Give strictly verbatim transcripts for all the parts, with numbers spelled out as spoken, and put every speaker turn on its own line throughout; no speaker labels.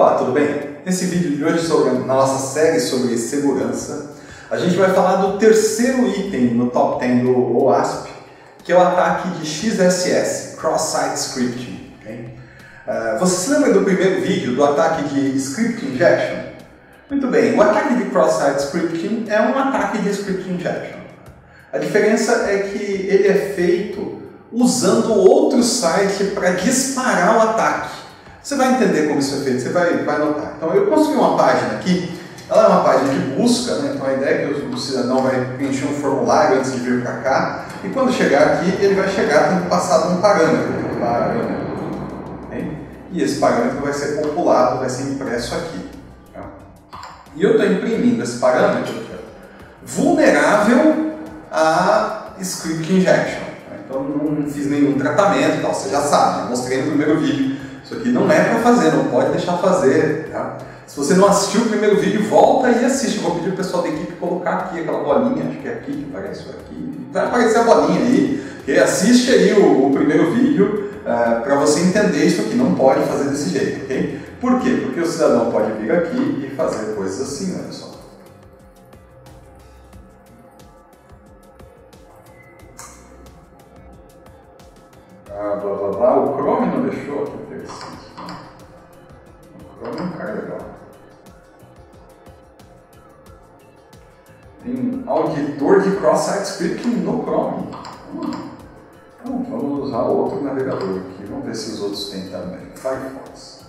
Olá, tudo bem? Nesse vídeo de hoje, sobre, na nossa série sobre segurança, a gente vai falar do terceiro item no top dez do OWASP, que é o ataque de X S S, Cross-Site Scripting. Okay? Uh, você se lembra do primeiro vídeo do ataque de Script Injection? Muito bem, o ataque de Cross-Site Scripting é um ataque de Script Injection. A diferença é que ele é feito usando outro site para disparar o ataque. Você vai entender como isso é feito, você vai, vai notar. Então eu construí uma página aqui, ela é uma página de busca, né? Então a ideia é que o cidadão vai preencher um formulário antes de vir para cá, e quando chegar aqui, ele vai chegar tendo passado um parâmetro. Um parâmetro okay? E esse parâmetro vai ser populado, vai ser impresso aqui. Tá? E eu estou imprimindo esse parâmetro vulnerável a Script Injection. Então não fiz nenhum tratamento, então, você já sabe, eu mostrei no primeiro vídeo. Isso aqui não é para fazer, não pode deixar fazer. Tá? Se você não assistiu o primeiro vídeo, volta e assiste. Eu vou pedir o pessoal da equipe colocar aqui aquela bolinha, acho que é aqui que aparece isso aqui. Vai aparecer a bolinha aí. Okay? Assiste aí o, o primeiro vídeo uh, para você entender isso aqui. Não pode fazer desse jeito, ok? Por quê? Porque o cidadão pode vir aqui e fazer coisas assim, olha só. Ah, blá, blá, blá. O Chrome não deixou, que interessante. Né? O Chrome é um cara legal. Tem auditor de cross-site scripting no Chrome. Hum. Então vamos usar outro navegador aqui. Vamos ver se os outros têm também. Firefox.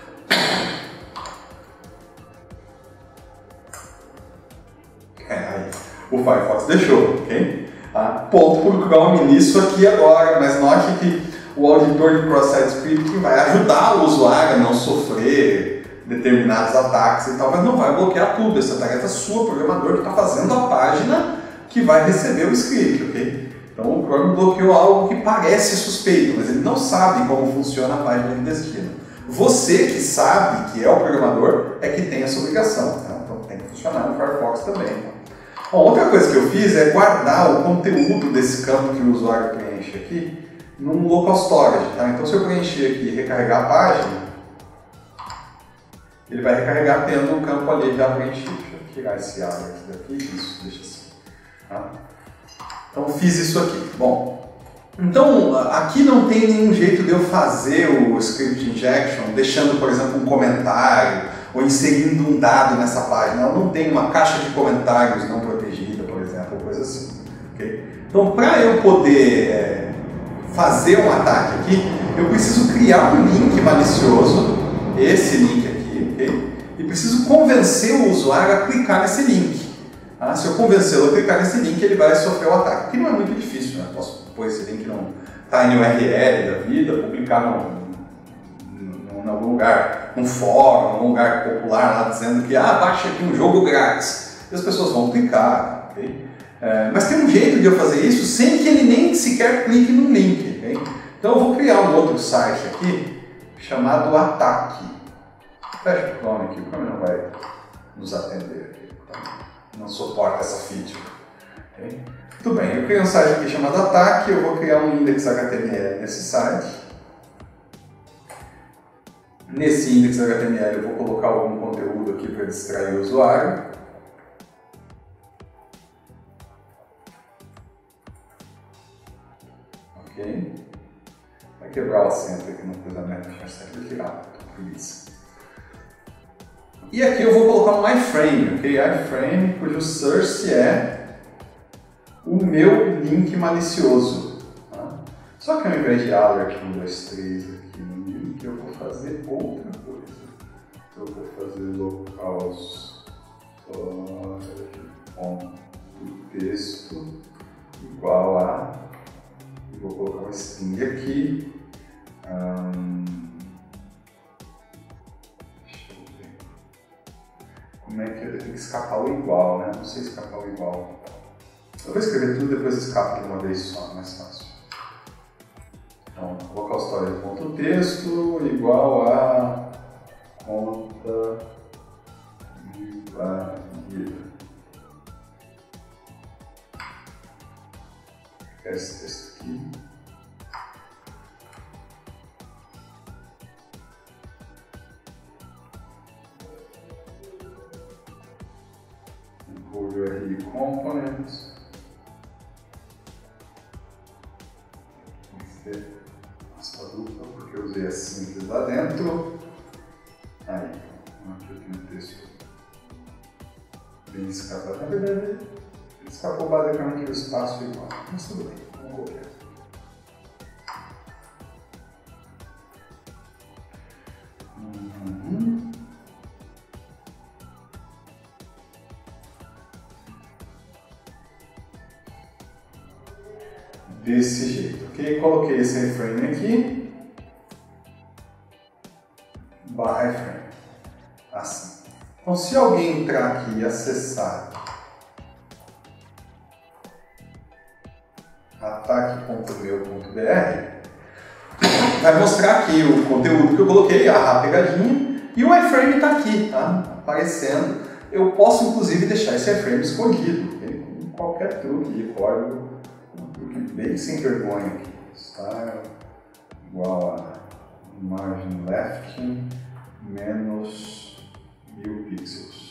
É, aí. O Firefox deixou, ok? Ah, ponto para o Chrome nisso aqui agora, mas note que o auditor de cross-site scripting vai ajudar o usuário a não sofrer determinados ataques e tal, mas não vai bloquear tudo. Essa tarefa é sua, programador, que está fazendo a página que vai receber o script, ok? Então o Chrome bloqueou algo que parece suspeito, mas ele não sabe como funciona a página de destino. Você que sabe que é o programador é que tem essa obrigação, tá? Então tem que funcionar no Firefox também. Bom, outra coisa que eu fiz é guardar o conteúdo desse campo que o usuário preenche aqui num local storage. Tá? Então se eu preencher aqui e recarregar a página, ele vai recarregar tendo o campo ali já preenchido. Deixa eu tirar esse alert daqui, isso, deixa assim. Tá? Então fiz isso aqui. Bom, então aqui não tem nenhum jeito de eu fazer o Script Injection deixando, por exemplo, um comentário ou inserindo um dado nessa página. Ela não tem uma caixa de comentários não protegida, por exemplo, ou coisa assim. Okay? Então, para eu poder é, fazer um ataque aqui, eu preciso criar um link malicioso, esse link aqui, okay? E preciso convencer o usuário a clicar nesse link. Ah, se eu convencê-lo a clicar nesse link, ele vai sofrer o ataque, que não é muito difícil, né? Posso pôr esse link no Tiny U R L da vida, publicar no em algum lugar, um fórum, um lugar popular lá dizendo que ah, baixa aqui um jogo grátis. E as pessoas vão clicar, ok? É, mas tem um jeito de eu fazer isso sem que ele nem sequer clique no link, ok? Então eu vou criar um outro site aqui chamado Ataque. Fecha o Chrome aqui, o Chrome não vai nos atender aqui, então não suporta essa feature. Okay? Tudo bem, eu criei um site aqui chamado Ataque, eu vou criar um index H T M L nesse site. Nesse index H T M L eu vou colocar algum conteúdo aqui para distrair o usuário. Ok. Vai quebrar o acento aqui no cruzamento, acho que é sempre tirar, preguiça. E aqui eu vou colocar um iframe, ok? iframe cujo source é o meu link malicioso. Tá? Só que ao invés de alert um, dois, três aqui no link, eu vou fazer outra coisa. Eu vou fazer local ponto texto igual a, e vou colocar um string aqui. Hum, deixa eu ver. Como é que eu tenho que escapar o igual, né? Não sei escapar o igual. Eu vou escrever tudo e depois escapo de uma vez só, mais fácil. Então, local storage.texto igual a conta invadida. Esse texto aqui. free components. Tem que ter aspa dupla, porque eu usei a simples lá dentro. Aí, aqui eu tenho o texto bem escapado. Na verdade, ele escapou basicamente do espaço igual, mas tudo bem, vamos copiar. Uhum. Desse jeito, ok? Coloquei esse iframe aqui, barra iframe, assim. Então, se alguém entrar aqui e acessar ataque ponto meu ponto b r, vai mostrar aqui o conteúdo que eu coloquei, a pegadinha, e o iframe está aqui, tá? Aparecendo. Eu posso, inclusive, deixar esse iframe escondido, okay? Com qualquer truque de código, um truque bem sem vergonha aqui. Style igual a margin left menos mil pixels.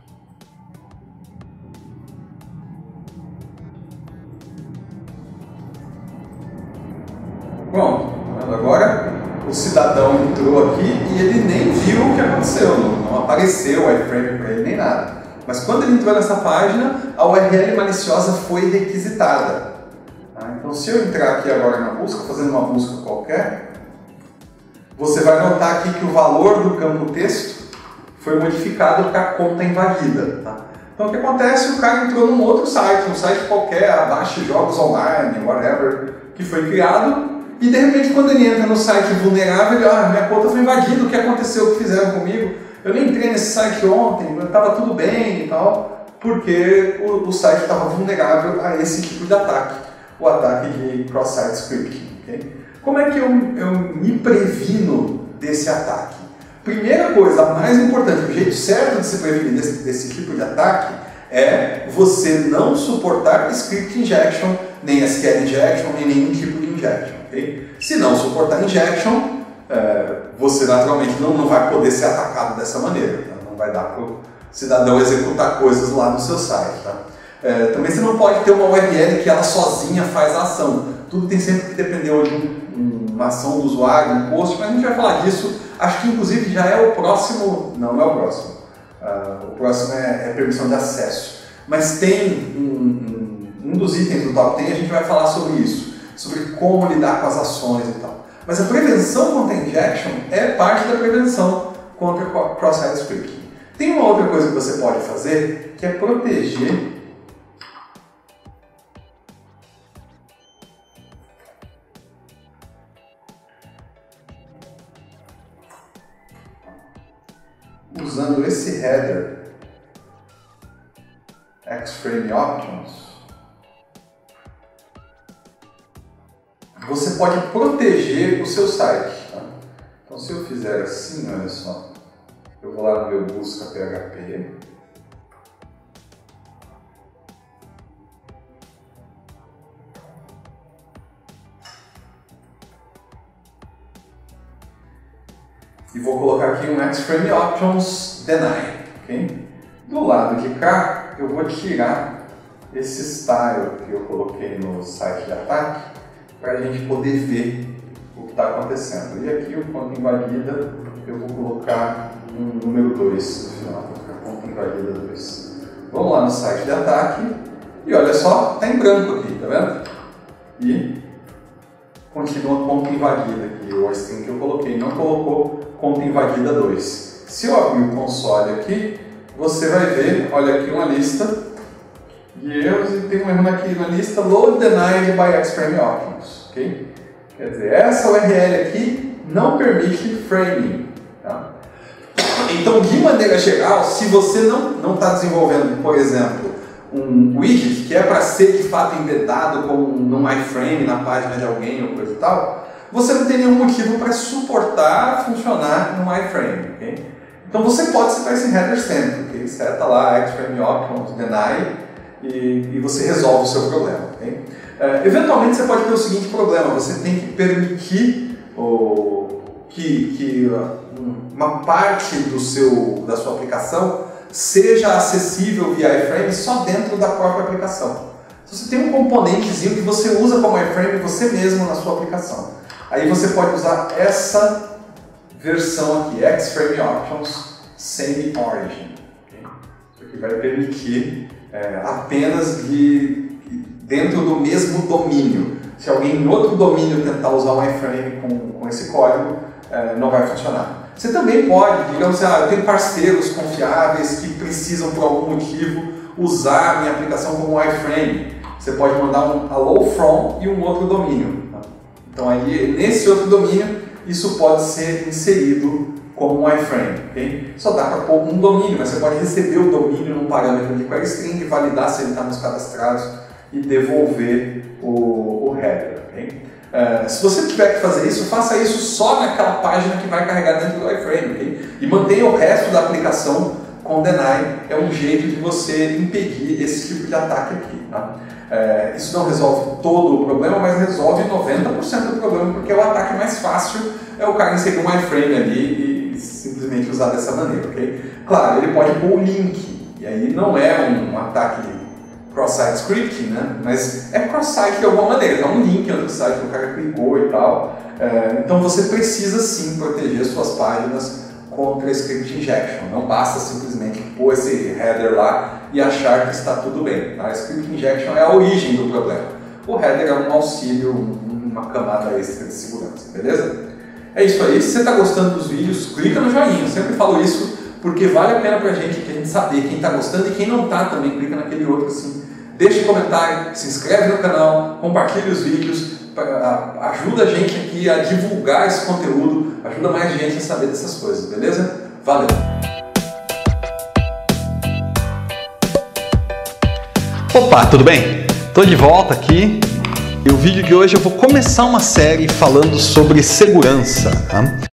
Pronto, agora o cidadão entrou aqui e ele nem viu o que aconteceu, não, não apareceu o iframe para ele nem nada. Mas quando ele entrou nessa página, a U R L maliciosa foi requisitada. Tá? Então, se eu entrar aqui agora na busca, fazendo uma busca qualquer, você vai notar aqui que o valor do campo texto foi modificado para a conta invadida. Tá? Então, o que acontece? O cara entrou num outro site, um site qualquer, abaixo de jogos online, whatever, que foi criado. E de repente, quando ele entra no site vulnerável, ele, ah, minha conta foi invadida, o que aconteceu, o que fizeram comigo? Eu nem entrei nesse site ontem, estava tudo bem e tal, porque o, o site estava vulnerável a esse tipo de ataque, o ataque de cross-site scripting. Okay? Como é que eu, eu me previno desse ataque? Primeira coisa, a mais importante, o jeito certo de se prevenir desse, desse tipo de ataque é você não suportar script injection, nem S Q L injection, nem nenhum tipo de injection. Okay? Se não suportar injection, é, você naturalmente não, não vai poder ser atacado dessa maneira. Tá? Não vai dar para o cidadão executar coisas lá no seu site. Tá? É, também você não pode ter uma U R L que ela sozinha faz a ação. Tudo tem sempre que depender de um, uma ação do usuário, um post, mas a gente vai falar disso. Acho que inclusive já é o próximo. Não, não é o próximo. Uh, o próximo é, é permissão de acesso. Mas tem um, um, um dos itens do top dez, a gente vai falar sobre isso. Sobre como lidar com as ações e tal. Mas a prevenção contra injection é parte da prevenção contra cross-site scripting. Tem uma outra coisa que você pode fazer, que é proteger usando esse header Xframe Options. Você pode proteger o seu site. Tá? Então, se eu fizer assim, olha só, eu vou lá no meu busca P H P, e vou colocar aqui um Xframe Options Deny. Okay? Do lado de cá, eu vou tirar esse style que eu coloquei no site de ataque, para a gente poder ver o que está acontecendo. E aqui, o conta invadida, eu vou colocar um número dois no final, vou colocar conta invadida dois. Vamos lá no site de ataque e olha só, está em branco aqui, tá vendo? E continua conta invadida aqui, o string que eu coloquei não colocou conta invadida dois. Se eu abrir o console aqui, você vai ver, olha aqui uma lista de erros e tem um erro aqui na lista Load Denied by Xframe Options. Okay? Quer dizer, essa U R L aqui não permite framing. Tá? Então, de maneira geral, se você não está desenvolvendo, por exemplo, um widget que é para ser de fato embedado como num iframe na página de alguém ou coisa e tal, você não tem nenhum motivo para suportar funcionar num iframe. Okay? Então, você pode setar esse header sempre. Okay? Seta lá Xframe Options Deny e, e você resolve o seu problema. Okay? Uh, eventualmente você pode ter o seguinte problema, você tem que permitir oh, que, que uh, uma parte do seu, da sua aplicação seja acessível via iframe só dentro da própria aplicação. Se você tem um componentezinho que você usa como iframe você mesmo na sua aplicação, aí você pode usar essa versão aqui, Xframe Options Semi-Origin. Okay? Isso aqui vai permitir é, apenas de, dentro do mesmo domínio. Se alguém em outro domínio tentar usar um iframe com, com esse código, é, não vai funcionar. Você também pode, digamos assim, ah, eu tenho parceiros confiáveis que precisam por algum motivo usar a minha aplicação como iframe. Você pode mandar um hello from e um outro domínio. Tá? Então aí, nesse outro domínio, isso pode ser inserido como um iframe. Okay? Só dá para pôr um domínio, mas você pode receber o domínio num parâmetro de query string, validar se ele está nos cadastrados e devolver o, o header. Okay? Uh, se você tiver que fazer isso, faça isso só naquela página que vai carregar dentro do iframe. Okay? E mantenha o resto da aplicação com deny. É um jeito de você impedir esse tipo de ataque aqui. Tá? Uh, isso não resolve todo o problema, mas resolve noventa por cento do problema, porque o ataque mais fácil é o cara inserir um iframe ali e simplesmente usar dessa maneira. Okay? Claro, ele pode pôr o link, e aí não é um ataque cross-site scripting, né? Mas é cross-site de alguma maneira, dá um link em outro site que o cara clicou e tal. É, então você precisa sim proteger suas páginas contra script injection. Não basta simplesmente pôr esse header lá e achar que está tudo bem. Tá? Script injection é a origem do problema. O header é um auxílio, uma camada extra de segurança, beleza? É isso aí. Se você está gostando dos vídeos, clica no joinha. Eu sempre falo isso porque vale a pena pra gente, que a gente saber quem está gostando e quem não está também, clica naquele outro assim. Deixe um comentário, se inscreve no canal, compartilhe os vídeos, ajuda a gente aqui a divulgar esse conteúdo, ajuda mais gente a saber dessas coisas, beleza? Valeu!
Opa, tudo bem? Estou de volta aqui e o vídeo de hoje eu vou começar uma série falando sobre segurança. Tá?